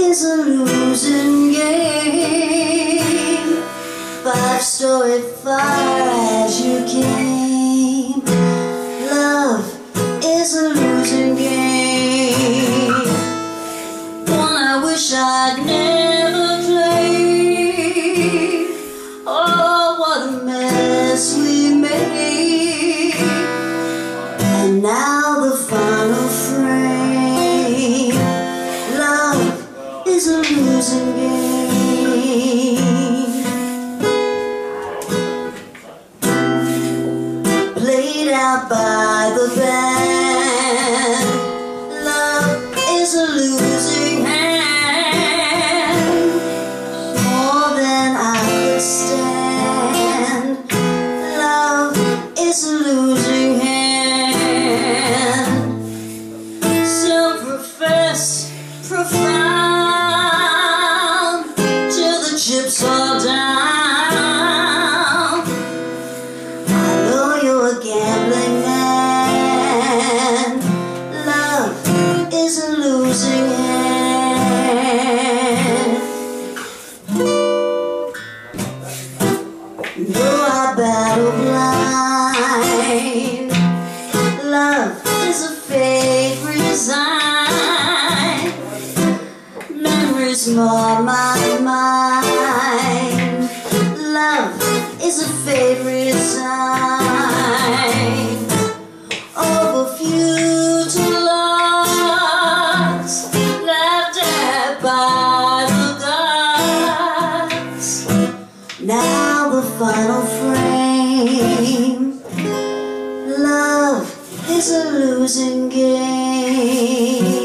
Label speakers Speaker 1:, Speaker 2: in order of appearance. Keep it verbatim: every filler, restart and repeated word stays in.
Speaker 1: is a losing game. Five story fire as you came. Love is a losing game, one I wish I'd never played. Oh, what a mess we made. And now the final frame. Love is a losing game. Played out by the band. Love is a losing hand, more than I could stand. Love is a losing hand. Self-professed, profound, till the chips are down. I know you're a gambling man. Love is a losing hand. Though I battle blind, love is a fate resigned. Memories mar my mind. Love is a fate resigned. Over futile loss, laughed at by the gods. Now the final frame. Love is a losing game.